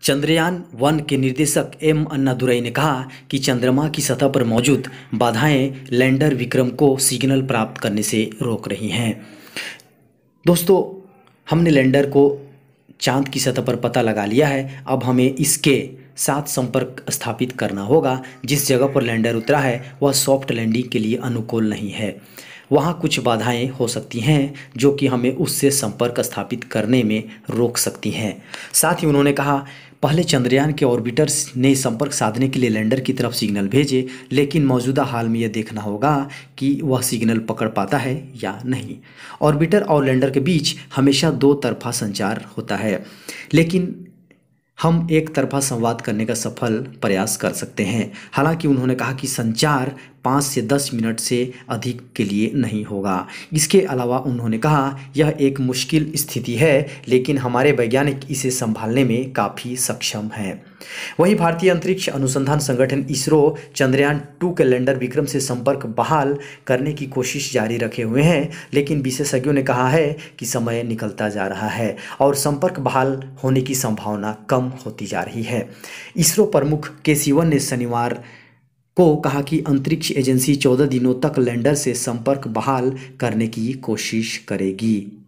चंद्रयान 1 के निर्देशक एम अन्नादुरई ने कहा कि चंद्रमा की सतह पर मौजूद बाधाएं लैंडर विक्रम को सिग्नल प्राप्त करने से रोक रही हैं। दोस्तों, हमने लैंडर को चांद की सतह पर पता लगा लिया है। अब हमें इसके साथ संपर्क स्थापित करना होगा। जिस जगह पर लैंडर उतरा है वह सॉफ्ट लैंडिंग के लिए अनुकूल नहीं है। वहाँ कुछ बाधाएं हो सकती हैं जो कि हमें उससे संपर्क स्थापित करने में रोक सकती हैं। साथ ही उन्होंने कहा, पहले चंद्रयान के ऑर्बिटर्स ने संपर्क साधने के लिए लैंडर की तरफ सिग्नल भेजे, लेकिन मौजूदा हाल में यह देखना होगा कि वह सिग्नल पकड़ पाता है या नहीं। ऑर्बिटर और लैंडर के बीच हमेशा दो तरफा संचार होता है, लेकिन हम एक तरफा संवाद करने का सफल प्रयास कर सकते हैं। हालांकि उन्होंने कहा कि संचार 5 से 10 मिनट से अधिक के लिए नहीं होगा। इसके अलावा उन्होंने कहा, यह एक मुश्किल स्थिति है, लेकिन हमारे वैज्ञानिक इसे संभालने में काफ़ी सक्षम हैं। वहीं भारतीय अंतरिक्ष अनुसंधान संगठन इसरो चंद्रयान 2 के लैंडर विक्रम से संपर्क बहाल करने की कोशिश जारी रखे हुए हैं, लेकिन विशेषज्ञों ने कहा है कि समय निकलता जा रहा है और संपर्क बहाल होने की संभावना कम होती जा रही है। इसरो प्रमुख के सिवन ने शनिवार को कहा कि अंतरिक्ष एजेंसी 14 दिनों तक लैंडर से संपर्क बहाल करने की कोशिश करेगी।